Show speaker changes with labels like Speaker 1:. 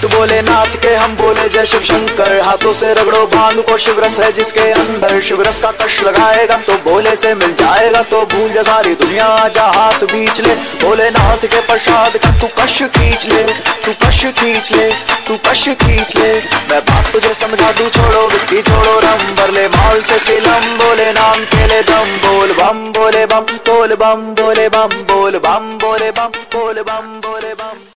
Speaker 1: भक्त भोलेनाथ के हम बोले जय शिव शंकर। हाथों से रगड़ो भांग को, शिव रस है जिसके अंदर। शिव रस का कश लगाएगा तो भोले से मिल जाएगा। तो भूल जा सारी दुनिया, आजा हाथ बीच ले। भोलेनाथ के प्रसाद का तू कश खींच ले, तू कश खींच ले, तू कश खींच ले। मैं बात तुझे समझा दूं, छोड़ो विस्की छोड़ो रम, भर ले माल से चिलम। बोले नाम के ले दम, बोल बम बोले बम, बोल बम बोले बम, बोल बम बोले बम, बोल बम बोले बम।